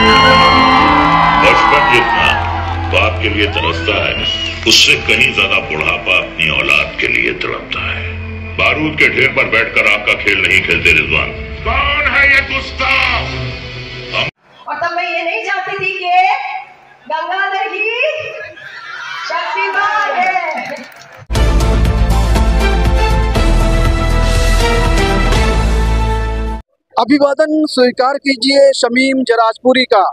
बचपन जितना बाप के लिए तरसता है, उससे कहीं ज्यादा बुढ़ापा अपनी औलाद के लिए तड़पता है। बारूद के ढेर पर बैठकर आपका खेल नहीं खेलते रिजवान। कौन है ये गुस्ताख? और तब मैं ये नहीं जानती थी कि गंगाधर ही शक्तिमान है। अभिवादन स्वीकार कीजिए शमीम जराजपुरी का।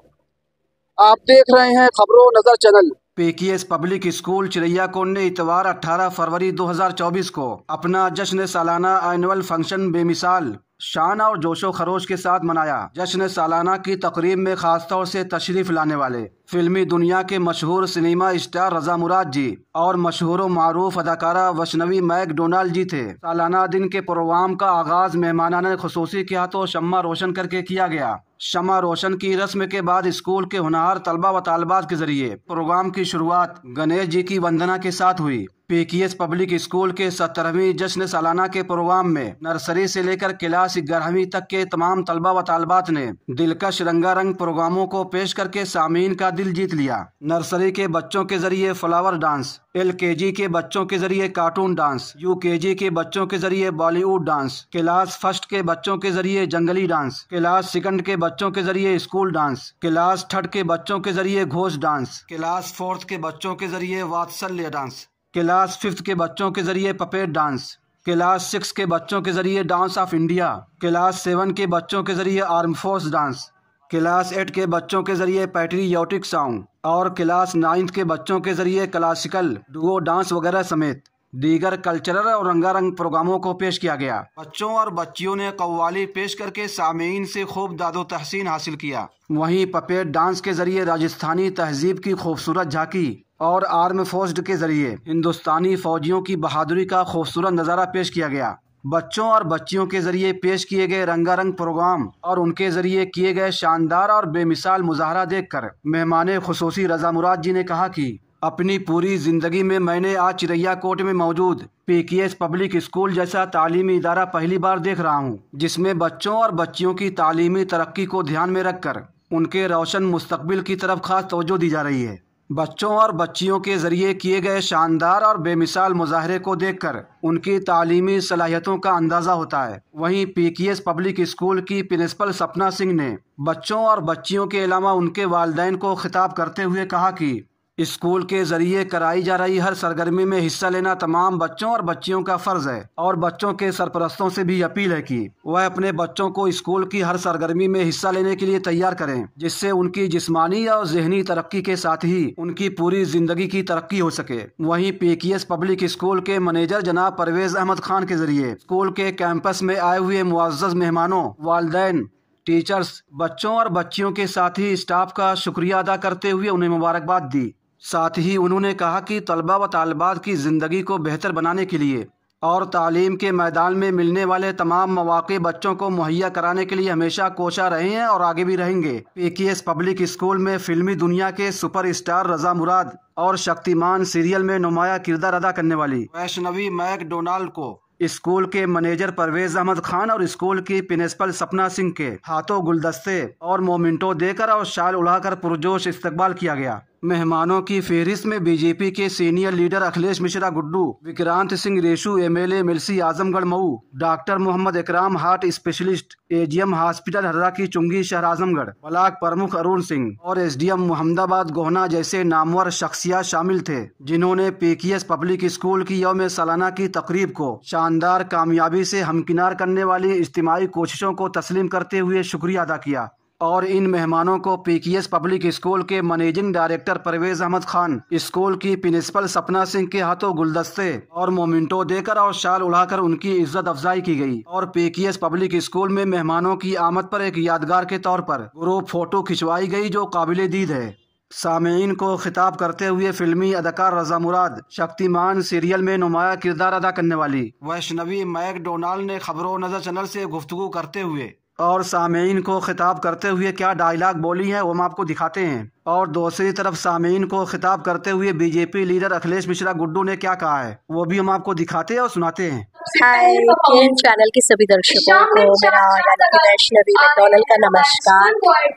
आप देख रहे हैं खबरों नजर channel. PKS public school Chiraiyakot ने इतवार 18 फरवरी 2024 को अपना जश्न सालाना एनुअल फंक्शन बेमिसाल शान और जोशो खरोश के साथ मनाया। जश्न सालाना की तकरीब में खासतौर से तशरीफ लाने वाले फिल्मी दुनिया के मशहूर सिनेमा स्टार रजा मुराद जी और मशहूर मारूफ अदाकारा वैष्णवी मैकडोनाल्ड जी थे। सालाना दिन के प्रोग्राम का आगाज मेहमानाने खुसूसी के हाथों शम्मा रोशन करके किया गया। शम्मा रोशन की रस्म के बाद स्कूल के होनहार तलबा व तालबात के जरिए प्रोग्राम की शुरुआत गणेश जी की वंदना के साथ हुई। पीकेएस पब्लिक स्कूल के 17वीं जश्न सालाना के प्रोग्राम में नर्सरी से लेकर क्लास 11वीं तक के तमाम तलबा व तालबात ने दिलकश रंगारंग प्रोग्रामों को पेश करके सामीन का दिल जीत लिया। नर्सरी के बच्चों के जरिए फ्लावर डांस, LKG के बच्चों के जरिए कार्टून डांस, UKG के बच्चों के जरिए बॉलीवुड डांस, क्लास फर्स्ट के बच्चों के जरिए जंगली डांस, क्लास सेकंड के बच्चों के जरिए स्कूल डांस, क्लास थर्ड के बच्चों के जरिए घोष डांस, क्लास फोर्थ के बच्चों के जरिए वात्सल्य डांस, क्लास फिफ्थ के बच्चों के जरिए पपेट डांस, क्लास 6 के बच्चों के जरिए डांस ऑफ इंडिया, क्लास 7 के बच्चों के जरिए आर्म फोर्स डांस, क्लास 8 के बच्चों के जरिए पैट्रियोटिक सॉन्ग और क्लास 9 के बच्चों के जरिए क्लासिकल डुओ डांस वगैरह समेत दीगर कल्चरल और रंगारंग प्रोग्रामों को पेश किया गया। बच्चों और बच्चियों ने कव्वाली पेश करके सामीन से खूब दादो तहसीन हासिल किया। वहीं पपेट डांस के जरिए राजस्थानी तहजीब की खूबसूरत झांकी और आर्म फोर्स के जरिए हिंदुस्तानी फौजियों की बहादुरी का खूबसूरत नज़ारा पेश किया गया। बच्चों और बच्चियों के जरिए पेश किए गए रंगारंग प्रोग्राम और उनके जरिए किए गए शानदार और बेमिसाल मुजाहरा देखकर मेहमान खुसूसी रजा मुराद जी ने कहा कि अपनी पूरी जिंदगी में मैंने आज चिरैयाकोट में मौजूद पीकेएस पब्लिक स्कूल जैसा तालीमी इदारा पहली बार देख रहा हूँ, जिसमें बच्चों और बच्चियों की तालीमी तरक्की को ध्यान में रखकर उनके रोशन मुस्तकबिल की तरफ खास तवज्जो दी जा रही है। बच्चों और बच्चियों के जरिए किए गए शानदार और बेमिसाल मुजाहरे को देखकर उनकी तालीमी सलाहियतों का अंदाजा होता है। वहीं पीकेएस पब्लिक स्कूल की प्रिंसिपल सपना सिंह ने बच्चों और बच्चियों के अलावा उनके वालिदैन को खिताब करते हुए कहा कि स्कूल के जरिए कराई जा रही हर सरगर्मी में हिस्सा लेना तमाम बच्चों और बच्चियों का फर्ज है और बच्चों के सरपरस्तों से भी अपील है कि वह अपने बच्चों को स्कूल की हर सरगर्मी में हिस्सा लेने के लिए तैयार करें, जिससे उनकी जिस्मानी और ज़हनी तरक्की के साथ ही उनकी पूरी जिंदगी की तरक्की हो सके। वहीं पीकेएस पब्लिक स्कूल के मैनेजर जनाब परवेज अहमद खान के जरिए स्कूल के कैंपस में आए हुए मुअज़्ज़ज़ मेहमानों, वालिदैन, टीचर्स, बच्चों और बच्चियों के साथ ही स्टाफ का शुक्रिया अदा करते हुए उन्हें मुबारकबाद दी। साथ ही उन्होंने कहा कि तलबा व तालिबात की ज़िंदगी को बेहतर बनाने के लिए और तालीम के मैदान में मिलने वाले तमाम मौक़े बच्चों को मुहैया कराने के लिए हमेशा कोशा रहे हैं और आगे भी रहेंगे। पीकेएस पब्लिक स्कूल में फिल्मी दुनिया के सुपरस्टार रजा मुराद और शक्तिमान सीरियल में नुमाया किरदार अदा करने वाली वैष्णवी मैकडोनाल्ड को स्कूल के मैनेजर परवेज अहमद खान और स्कूल की प्रिंसिपल सपना सिंह के हाथों गुलदस्ते और मोमिंटो देकर और शाल उड़ाकर पुरजोश इस्तकबाल किया गया। मेहमानों की फहरिस्त में बीजेपी के senior leader Akhilesh Mishra Guddu, Vikrant Singh Reshu MLA मिल्सी Azamgarh Mau, doctor Mohammad Ikram heart specialist AGM hospital Harra की चुंगी शहर आजमगढ़, ब्लॉक प्रमुख अरुण सिंह और SDM मोहम्मदाबाद गोहना जैसे नामवर शख्सियत शामिल थे, जिन्होंने पीकेएस पब्लिक स्कूल की यौम सालाना की तकरीब को शानदार कामयाबी से हमकिनार करने वाली इज्तिमाई कोशिशों को तस्लीम करते हुए शुक्रिया अदा किया। और इन मेहमानों को पीकेएस पब्लिक स्कूल के managing director Parvez Ahmed Khan, school की प्रिंसिपल सपना सिंह के हाथों गुलदस्ते और मोमिंटो देकर और शाल उड़ाकर उनकी इज्जत अफजाई की गई और पीकेएस पब्लिक स्कूल में मेहमानों की आमद पर एक यादगार के तौर पर ग्रुप फोटो खिंचवाई गई, जो काबिले दीद है। सामीन को खिताब करते हुए फिल्मी अदाकार रजा मुराद, शक्तिमान सीरियल में नुमाया किरदार अदा करने वाली वैष्णवी मैकडोनाल्ड ने खबरों नजर चैनल से गुफ्तगू करते हुए और सामीन को खिताब करते हुए क्या डायलॉग बोली है वो हम आपको दिखाते हैं। और दूसरी तरफ सामीन को खिताब करते हुए बीजेपी लीडर अखिलेश मिश्रा गुड्डू ने क्या कहा है वो भी हम आपको दिखाते हैं और सुनाते हैं। हाय केन चैनल के सभी दर्शकों को मेरा यानी कि वैष्णवी मैकडोनाल्ड का नमस्कार।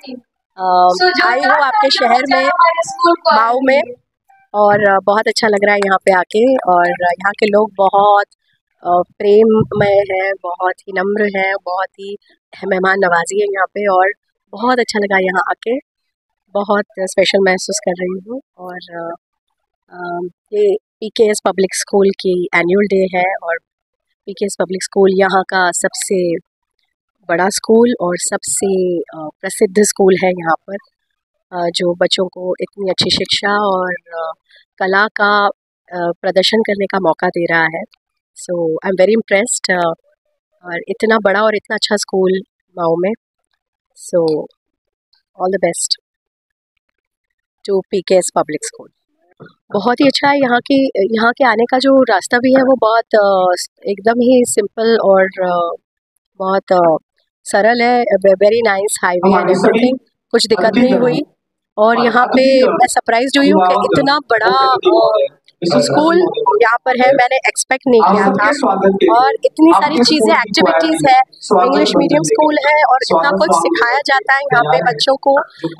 आई हूँ आपके शहर में माऊ में, और बहुत अच्छा लग रहा है यहाँ पे आके। और यहाँ के लोग बहुत प्रेममय हैं, बहुत ही नम्र हैं, बहुत ही मेहमान नवाजी है यहाँ पे, और बहुत अच्छा लगा यहाँ आके, बहुत स्पेशल महसूस कर रही हूँ। और ये पीकेएस पब्लिक स्कूल की एनुअल डे है, और पीकेएस पब्लिक स्कूल यहाँ का सबसे बड़ा स्कूल और सबसे प्रसिद्ध स्कूल है यहाँ पर, जो बच्चों को इतनी अच्छी शिक्षा और कला का प्रदर्शन करने का मौका दे रहा है। So I am very impressed, और इतना बड़ा और इतना अच्छा स्कूल माऊ में। So all the best to PKS public school. बहुत ही अच्छा है। यहाँ के आने का जो रास्ता भी है वो बहुत एकदम ही सिंपल और बहुत सरल है। Very nice highway and everything, कुछ दिक्कत नहीं हुई। और यहाँ पे मैं सरप्राइज हुई हूँ कि इतना बड़ा स्कूल यहाँ पर है, मैंने एक्सपेक्ट नहीं किया था। और इतनी सारी चीज़ें, एक्टिविटीज़ है, इंग्लिश मीडियम स्कूल है, और इतना कुछ सिखाया जाता है यहाँ पे बच्चों को।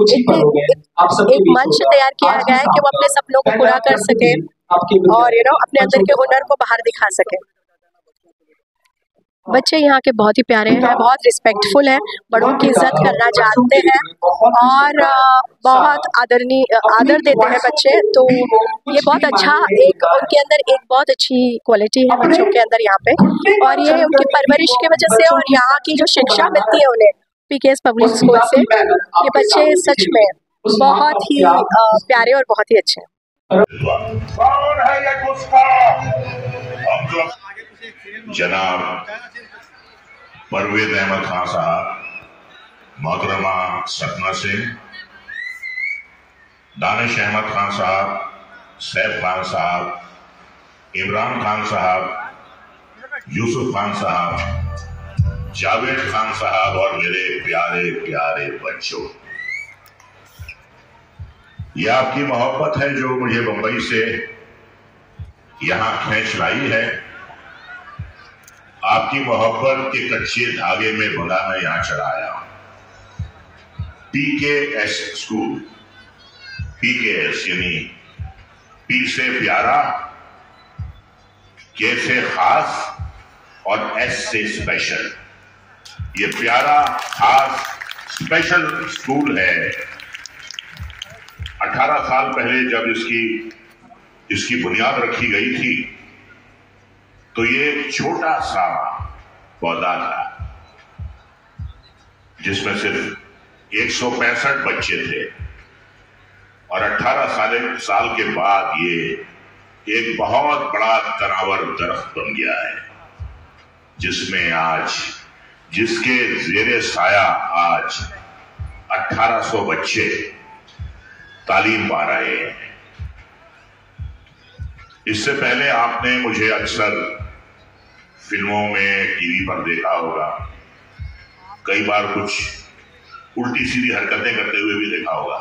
एक मंच तैयार किया गया है कि वो अपने सपनों को पूरा कर सके और अपने अंदर के हुनर को बाहर दिखा सके। बच्चे यहाँ के बहुत ही प्यारे हैं, बहुत रिस्पेक्टफुल हैं, बड़ों की इज्जत करना जानते हैं, और बहुत आदर देते हैं बच्चे। तो ये बहुत अच्छा, एक उनके अंदर एक बहुत अच्छी क्वालिटी है बच्चों के अंदर यहाँ पे, और ये उनकी परवरिश की वजह से और यहाँ की जो शिक्षा मिलती है उन्हें पीकेएस पब्लिक स्कूल से, ये बच्चे सच में बहुत ही प्यारे और बहुत ही अच्छे हैं। जनाब परवेज अहमद खान साहब, मोहतरमा सपना सिंह, दानिश अहमद खान साहब, सैफ खान साहब, इमरान खान साहब, यूसुफ खान साहब, जावेद खान साहब, और मेरे प्यारे प्यारे बच्चों, ये आपकी मोहब्बत है जो मुझे मुंबई से यहां खींच लाई है। आपकी मोहब्बत के कच्चे धागे में बंधा मैं यहां चढ़ाया हूं। पीकेएस स्कूल, पीकेएस यानी पी से प्यारा, के से खास और एस से स्पेशल। ये प्यारा, खास, स्पेशल स्कूल है। 18 साल पहले जब इसकी बुनियाद रखी गई थी तो ये छोटा सा पौधा था जिसमें सिर्फ 165 बच्चे थे, और 18 साल के बाद ये एक बहुत बड़ा तनावर दरख्त बन गया है, जिसमें आज, जिसके जेरे साया आज 1800 बच्चे तालीम पा रहे हैं। इससे पहले आपने मुझे अक्सर फिल्मों में, टीवी पर देखा होगा, कई बार कुछ उल्टी सीधी हरकतें करते हुए भी देखा होगा।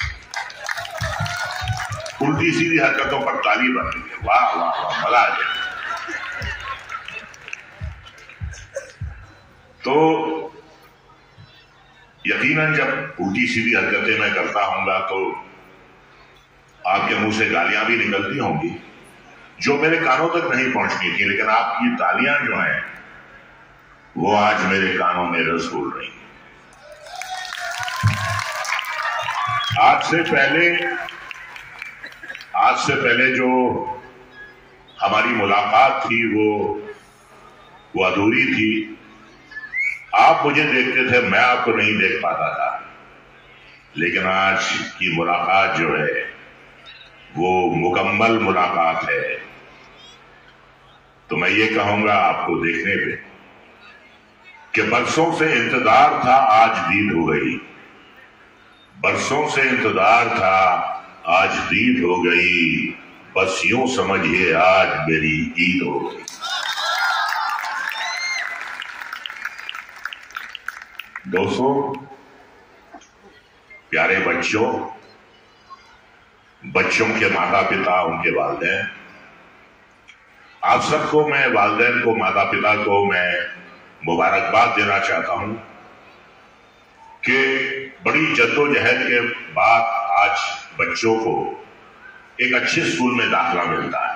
उल्टी सीधी हरकतों पर ताली बन रही है, वाह वाह वाह, मजा आ गया। तो यकीनन जब उल्टी सीधी हरकतें मैं करता हूंगा तो आपके मुंह से गालियां भी निकलती होंगी जो मेरे कानों तक नहीं पहुंचनी थी, लेकिन आपकी तालियां जो हैं वो आज मेरे कानों में रस घोल रही हैं। आज से पहले जो हमारी मुलाकात थी वो अधूरी थी। आप मुझे देखते थे, मैं आपको नहीं देख पाता था, लेकिन आज की मुलाकात जो है वो मुकम्मल मुलाकात है। तो मैं ये कहूंगा आपको देखने पे कि बरसों से इंतजार था, आज दीद हो गई। बरसों से इंतजार था, आज दीद हो गई। बस यूं समझिए आज मेरी ईद हो गई। दोस्तों, प्यारे बच्चों के माता पिता, उनके वालिदैन, आप सबको मैं, वालिदैन को, माता पिता को मैं मुबारकबाद देना चाहता हूं कि बड़ी जद्दोजहद के बाद आज बच्चों को एक अच्छे स्कूल में दाखिला मिलता है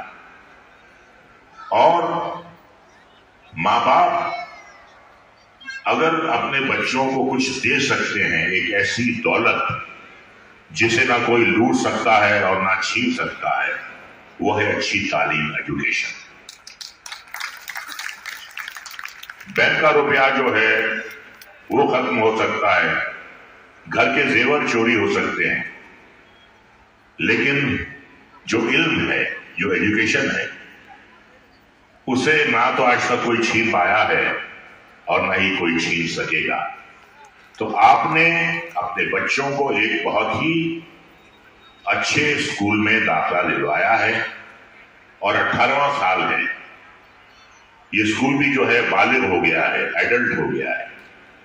और माँ बाप अगर अपने बच्चों को कुछ दे सकते हैं, एक ऐसी दौलत जिसे ना कोई लूट सकता है और ना छीन सकता है, वो है अच्छी तालीम, एजुकेशन। बैंक का रुपया जो है वो खत्म हो सकता है, घर के जेवर चोरी हो सकते हैं, लेकिन जो इल्म है, जो एजुकेशन है, उसे ना तो आज तक कोई छीन पाया है और ना ही कोई छीन सकेगा। तो आपने अपने बच्चों को एक बहुत ही अच्छे स्कूल में दाखिला दिलवाया है और 18वां साल है। ये स्कूल भी जो है बालिग हो गया है, एडल्ट हो गया है।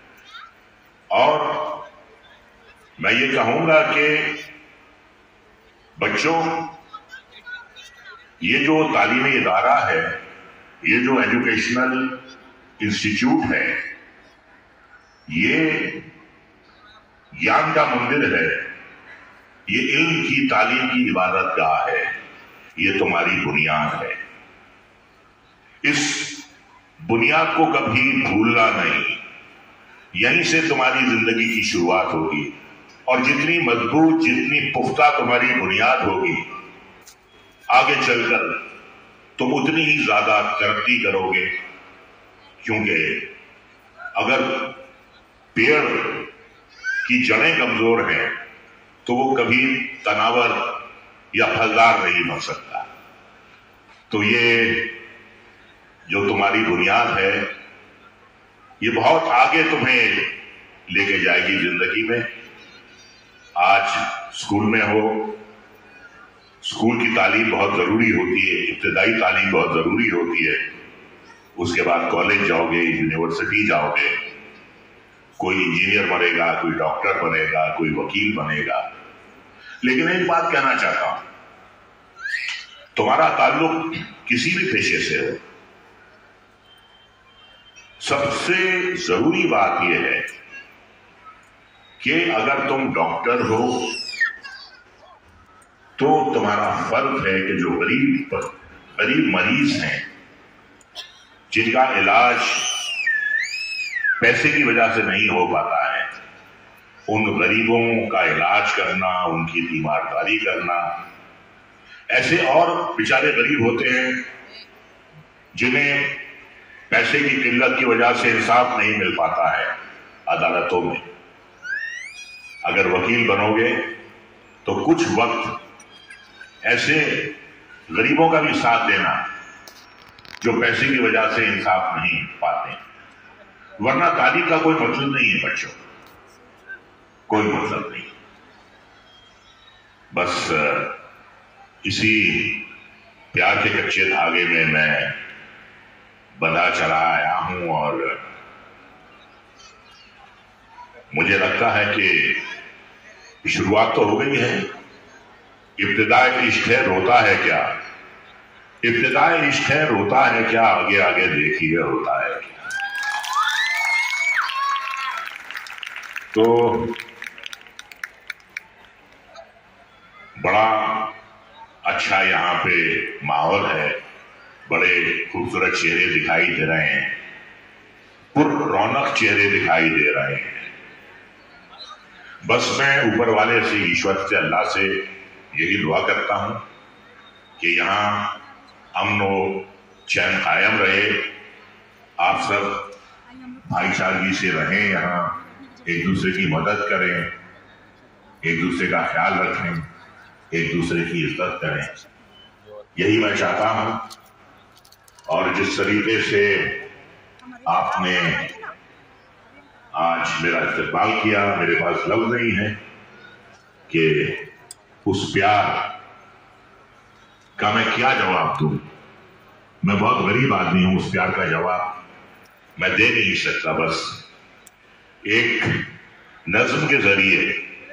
और मैं ये कहूंगा कि बच्चों, ये जो तालीमी इदारा है, ये जो एजुकेशनल इंस्टीट्यूट है, ये ज्ञान का मंदिर है, ये इल्म की तालीम की इबादतगाह है, ये तुम्हारी बुनियाद है। इस बुनियाद को कभी भूलना नहीं। यहीं से तुम्हारी जिंदगी की शुरुआत होगी और जितनी मजबूत, जितनी पुख्ता तुम्हारी बुनियाद होगी, आगे चलकर तुम उतनी ही ज्यादा तरक्की करोगे। क्योंकि अगर पेड़ की जड़ें कमजोर हैं तो वो कभी तनावर या फलदार नहीं बन सकता। तो ये जो तुम्हारी बुनियाद है, ये बहुत आगे तुम्हें लेके जाएगी जिंदगी में। आज स्कूल में हो, स्कूल की तालीम बहुत जरूरी होती है, इब्तदाई तालीम बहुत जरूरी होती है। उसके बाद कॉलेज जाओगे, यूनिवर्सिटी जाओगे, कोई इंजीनियर बनेगा, कोई डॉक्टर बनेगा, कोई वकील बनेगा। लेकिन एक बात कहना चाहता हूं, तुम्हारा ताल्लुक किसी भी पेशे से हो, सबसे जरूरी बात यह है कि अगर तुम डॉक्टर हो तो तुम्हारा फर्ज है कि जो गरीब मरीज हैं, जिनका इलाज पैसे की वजह से नहीं हो पाता है, उन गरीबों का इलाज करना, उनकी तीमारदारी करना। ऐसे और बेचारे गरीब होते हैं जिन्हें पैसे की किल्लत की वजह से इंसाफ नहीं मिल पाता है अदालतों में। अगर वकील बनोगे तो कुछ वक्त ऐसे गरीबों का भी साथ देना जो पैसे की वजह से इंसाफ नहीं पाते। वरना तालीम का कोई मतलब नहीं है बच्चों, कोई मतलब नहीं। बस इसी प्यार के कच्चे धागे में मैं बंधा चला आया हूं और मुझे लगता है कि शुरुआत तो हो गई है। इब्तिदाए इश्क है, रोता है क्या? इब्तिदाए इश्क है, रोता है क्या? आगे आगे देखिए होता है क्या। तो बड़ा अच्छा यहाँ पे माहौल है, बड़े खूबसूरत चेहरे दिखाई दे रहे हैं, पुर-रौनक चेहरे दिखाई दे रहे हैं। बस मैं ऊपर वाले से, ईश्वर से, अल्लाह से यही दुआ करता हूं कि यहाँ अमन व चैन कायम रहे, आप सब भाईचारगी से रहें, यहाँ एक दूसरे की मदद करें, एक दूसरे का ख्याल रखें, एक दूसरे की इज्जत करें। यही मैं चाहता हूं। और जिस तरीके से आपने आज मेरा इस्तेमाल किया, मेरे पास लफ्ज नहीं है कि उस प्यार का मैं क्या जवाब दूं। मैं बहुत गरीब आदमी हूं, उस प्यार का जवाब मैं दे नहीं सकता। बस एक नज्म के जरिए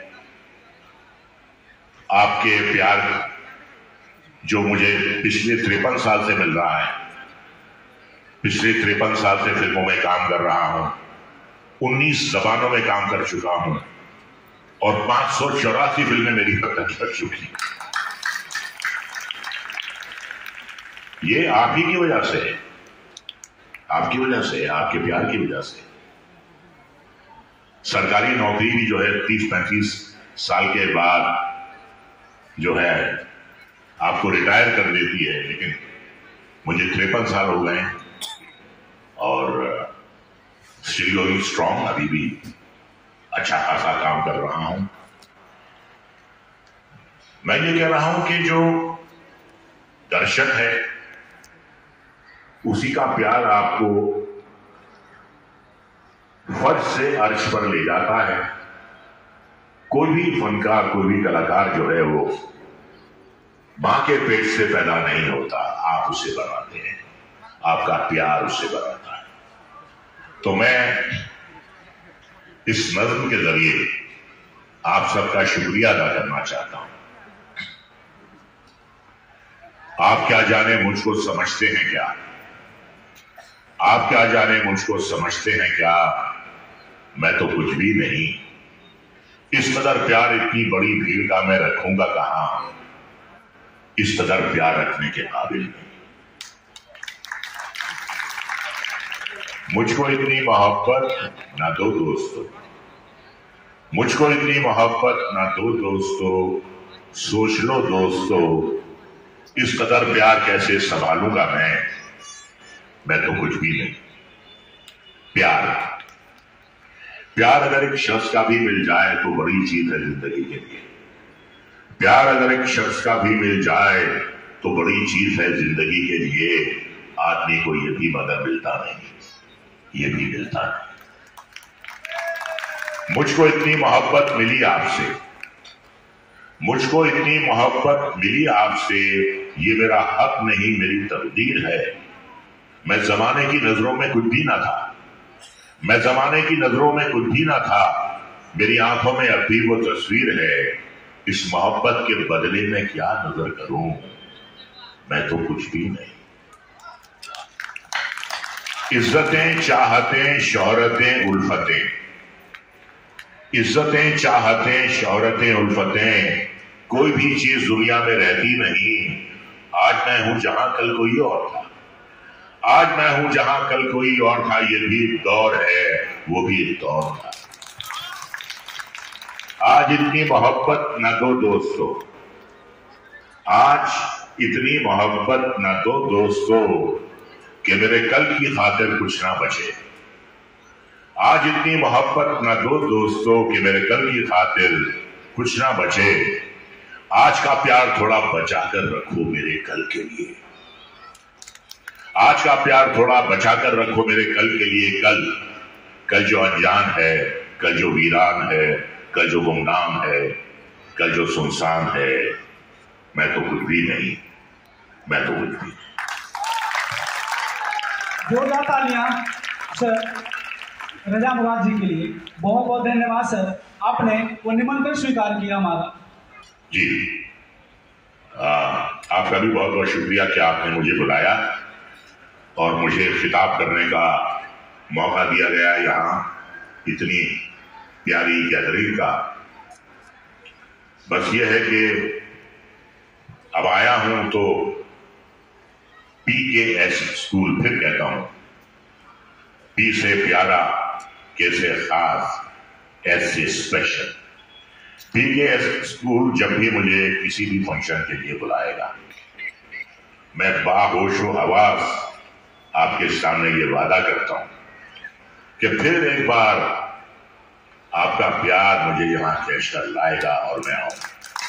आपके प्यार जो मुझे पिछले 53 साल से मिल रहा है, पिछले 53 साल से फिल्मों में काम कर रहा हूं, 19 जबानों में काम कर चुका हूं, और 584 फिल्में मेरी अब तक लग चुकी। ये आप ही की वजह से, आपकी वजह से, आपके प्यार की वजह से। सरकारी नौकरी भी जो है 30-35 साल के बाद जो है आपको रिटायर कर देती है, लेकिन मुझे 53 साल हो गए और स्टिल गोइंग स्ट्रांग, अभी भी अच्छा खासा काम कर रहा हूं। मैं ये कह रहा हूं कि जो दर्शक है उसी का प्यार आपको फर्श से अर्श पर ले जाता है। कोई भी फनकार, कोई भी कलाकार जो है वो मां के पेट से पैदा नहीं होता, आप उसे बनाते हैं, आपका प्यार उससे बनाता है। तो मैं इस नज़्म के जरिए आप सबका शुक्रिया अदा करना चाहता हूं। आप क्या जाने मुझको समझते हैं क्या, आप क्या जाने मुझको समझते हैं क्या, मैं तो कुछ भी नहीं। इस कदर प्यार इतनी बड़ी भीड़ का मैं रखूंगा कहां, इस कदर प्यार रखने के काबिल नहीं। मुझको इतनी मोहब्बत ना दो दोस्तों, मुझको इतनी मोहब्बत ना दो दोस्तों, सोच लो दोस्तों, इस कदर प्यार कैसे संभालूंगा मैं तो कुछ भी नहीं। प्यार, प्यार अगर एक शख्स का भी मिल जाए तो बड़ी चीज है जिंदगी के लिए। प्यार अगर एक शख्स का भी मिल जाए तो बड़ी चीज है जिंदगी के लिए। आदमी को ये भी मगर मिलता नहीं, ये भी मिलता नहीं। मुझको इतनी मोहब्बत मिली आपसे, मुझको इतनी मोहब्बत मिली आपसे, ये मेरा हक नहीं मेरी तकदीर है। मैं जमाने की नजरों में कुछ भी ना था, मैं जमाने की नजरों में कुछ भी ना था, मेरी आंखों में अब भी वो तस्वीर है। इस मोहब्बत के बदले में क्या नजर करूं, मैं तो कुछ भी नहीं। इज्जतें, चाहतें, शोहरतें, उल्फतें, इज्जतें, चाहतें, शोहरतें, उल्फतें, कोई भी चीज दुनिया में रहती नहीं। आज मैं हूं जहां कल कोई और था, आज मैं हूं जहां कल कोई और था। ये भी एक दौर है, वो भी एक दौर था। आज इतनी मोहब्बत न दो दोस्तों, आज इतनी मोहब्बत न दो दोस्तों कि मेरे कल की खातिर कुछ ना बचे। आज इतनी मोहब्बत न दो दोस्तों कि मेरे कल की खातिर कुछ ना बचे। आज का प्यार थोड़ा बचा कर रखो मेरे कल के लिए, आज का प्यार थोड़ा बचा कर रखो मेरे कल के लिए। कल जो अनजान है, कल जो वीरान है, कल जो गुमनाम है, कल जो सुनसान है, मैं तो कुछ भी नहीं, मैं तो कुछ भी नहीं। जोरदार तालियां सर रजा मुराद जी के लिए। बहुत बहुत धन्यवाद सर, आपने वो निमंत्रण स्वीकार किया हमारा। जी, आपका भी बहुत बहुत शुक्रिया कि आपने मुझे बुलाया और मुझे खिताब करने का मौका दिया गया यहाँ इतनी प्यारी गैदरिंग का। बस ये है कि अब आया हूं तो PKS स्कूल, फिर कहता हूं, P से प्यारा, K से खास, S से स्पेशल। PKS स्कूल जब भी मुझे किसी भी फंक्शन के लिए बुलाएगा, मैं बाहोशो हवास आपके सामने ये वादा करता हूं कि फिर एक बार आपका प्यार मुझे यहां खींच कर लाएगा और मैं आऊंगा।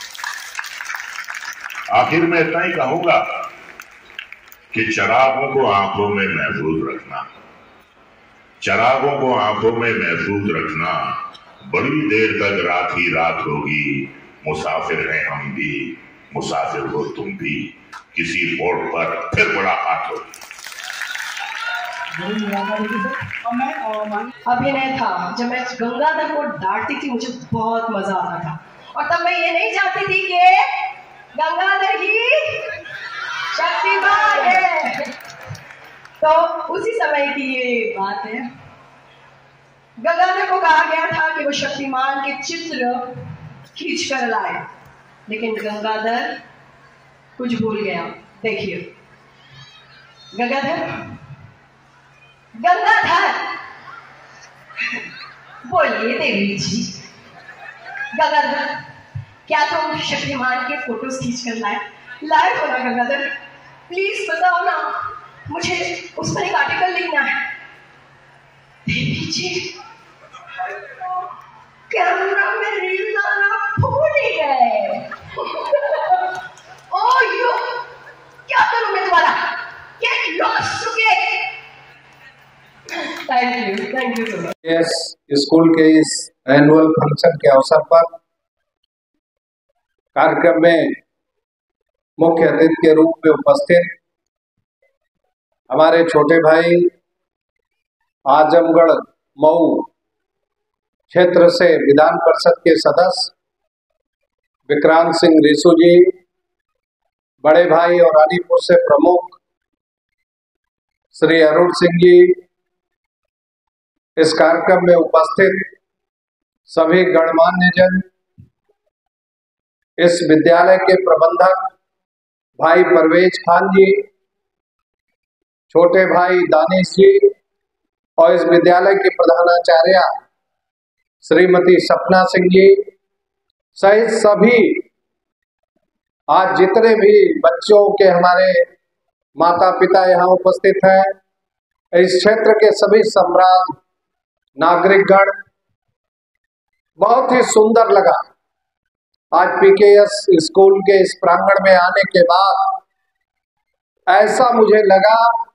आखिर में इतना ही कहूंगा कि चरागों को आंखों में महफूज रखना, चरागों को आंखों में महफूज रखना। बड़ी देर तक रात ही रात होगी, मुसाफिर हैं हम भी, मुसाफिर हो तुम भी, किसी मोड़ पर फिर बड़ा हाथ होगी। अभिनय था जब मैं गंगाधर को डांटती थी, मुझे बहुत मजा आता था। और तब मैं ये नहीं चाहती थी कि गंगाधर ही शक्तिमान है। तो उसी समय की ये बात है। गंगाधर को कहा गया था कि वो शक्तिमान के चित्र खींच कर लाए, लेकिन गंगाधर कुछ भूल गया। देखिए गंगाधर, गंगाधर बोलिए देवी जी। गंगाधर, क्या तुम शक्तिमान के फोटोज खींच कर लाए हो ना गंगाधर? प्लीज बताओ ना, मुझे उस पर एक आर्टिकल लिखना है। देवी जी, कैमरा में रील लाना भूल ही गए। ओह यो, क्या करूं मैं तुम्हारा? गेट लॉस्ट चुके। Thank you so much. Yes, school के इस एनुअल फंक्शन के अवसर पर कार्यक्रम में मुख्य अतिथि के रूप में उपस्थित हमारे छोटे भाई आजमगढ़ मऊ क्षेत्र से विधान परिषद के सदस्य विक्रांत सिंह रिसू जी, बड़े भाई और रानीपुर से प्रमुख श्री अरुण सिंह जी, इस कार्यक्रम में उपस्थित सभी गणमान्य जन, इस विद्यालय के प्रबंधक भाई परवेज खान जी, छोटे भाई दानिश जी और इस विद्यालय की प्रधानाचार्य श्रीमती सपना सिंह जी सहित सभी आज जितने भी बच्चों के हमारे माता पिता यहाँ उपस्थित हैं, इस क्षेत्र के सभी सम्राट नागरिकगण, बहुत ही सुंदर लगा आज पीकेएस स्कूल के इस प्रांगण में आने के बाद। ऐसा मुझे लगा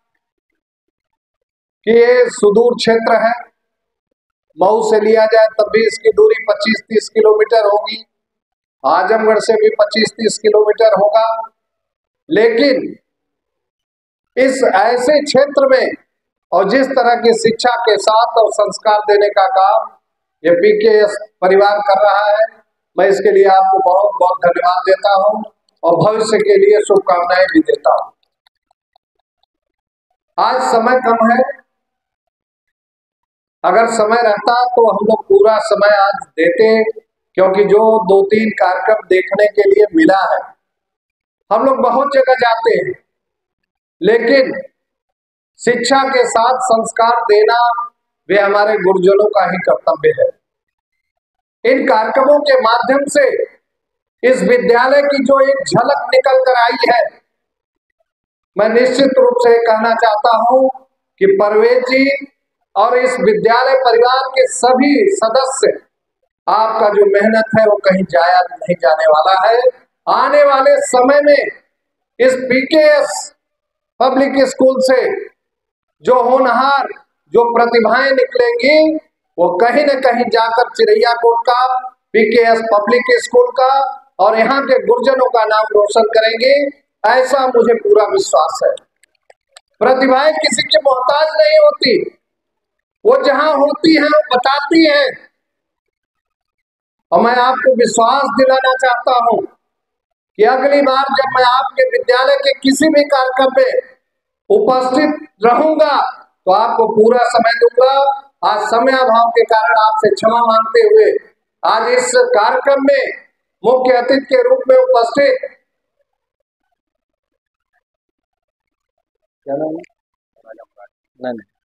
कि ये सुदूर क्षेत्र है, मऊ से लिया जाए तब भी इसकी दूरी 25-30 किलोमीटर होगी, आजमगढ़ से भी 25-30 किलोमीटर होगा, लेकिन इस ऐसे क्षेत्र में और जिस तरह की शिक्षा के साथ और संस्कार देने का काम ये पीकेएस परिवार कर रहा है, मैं इसके लिए आपको बहुत बहुत धन्यवाद देता हूं और भविष्य के लिए शुभकामनाएं भी देता हूं। आज समय कम है, अगर समय रहता तो हम लोग पूरा समय आज देते, क्योंकि जो 2-3 कार्यक्रम देखने के लिए मिला है, हम लोग बहुत जगह जाते हैं, लेकिन शिक्षा के साथ संस्कार देना वे हमारे गुरुजनों का ही कर्तव्य है। इन कार्यक्रमों के माध्यम से इस विद्यालय की जो एक झलक निकल कर आई है, मैं निश्चित रूप से कहना चाहता हूं कि परवेज जी और इस विद्यालय परिवार के सभी सदस्य, आपका जो मेहनत है वो कहीं जाया नहीं जाने वाला है। आने वाले समय में इस पीकेएस पब्लिक स्कूल से जो होनहार, जो प्रतिभाएं निकलेंगी, वो कहीं न कहीं जाकर चिरैयाकोट का, पीकेएस पब्लिक स्कूल का और यहाँ के गुरुजनों का नाम रोशन करेंगे, ऐसा मुझे पूरा विश्वास है। प्रतिभाएं किसी की मोहताज नहीं होती, वो जहां होती हैं वो बताती हैं। और मैं आपको विश्वास दिलाना चाहता हूं कि अगली बार जब मैं आपके विद्यालय के किसी भी कार्यक्रम में उपस्थित रहूंगा तो आपको पूरा समय दूंगा। आज समय अभाव के कारण आपसे क्षमा मांगते हुए आज इस कार्यक्रम में मुख्य अतिथि के रूप में उपस्थित क्या नाम है?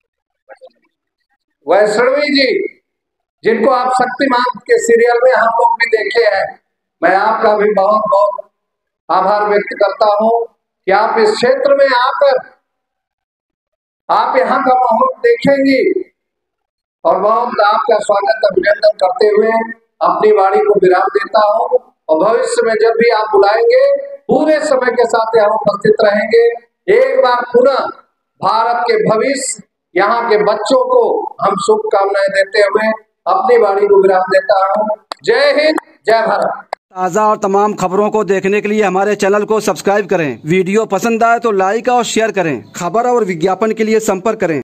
वैष्णवी जी, जिनको आप शक्तिमान के सीरियल में हम लोग भी देखे हैं, मैं आपका भी बहुत बहुत आभार व्यक्त करता हूं कि आप इस क्षेत्र में आकर आप यहाँ का माहौल देखेंगी और बहुत आपका स्वागत अभिनंदन करते हुए अपनी वाणी को विराम देता हूं और भविष्य में जब भी आप बुलाएंगे पूरे समय के साथ यहाँ उपस्थित रहेंगे। एक बार पुनः भारत के भविष्य, यहाँ के बच्चों को हम शुभकामनाएं देते हुए अपनी वाणी को विराम देता हूँ। जय हिंद, जय भारत। ताज़ा और तमाम खबरों को देखने के लिए हमारे चैनल को सब्सक्राइब करें। वीडियो पसंद आए तो लाइक और शेयर करें। खबर और विज्ञापन के लिए संपर्क करें।